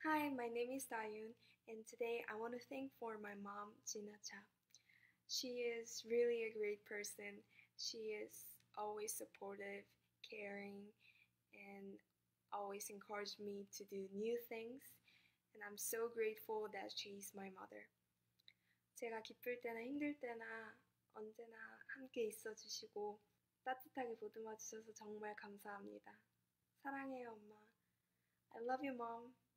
Hi, my name is Dayun, and today I want to thank for my mom, Gina Cha. She is really a great person. She is always supportive, caring, and always encouraged me to do new things. And I'm so grateful that she's my mother. 제가 기쁠 때나 힘들 때나 언제나 함께 있어 주시고 따뜻하게 보듬어 주셔서 정말 감사합니다. 사랑해요, 엄마. I love you, mom.